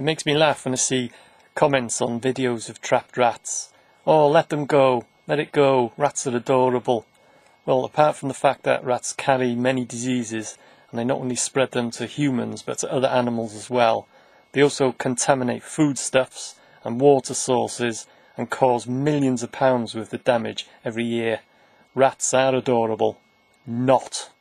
It makes me laugh when I see comments on videos of trapped rats. Oh, let them go, let it go, rats are adorable. Well, apart from the fact that rats carry many diseases, and they not only spread them to humans but to other animals as well, they also contaminate foodstuffs and water sources and cause millions of pounds worth of damage every year. Rats are adorable. Not.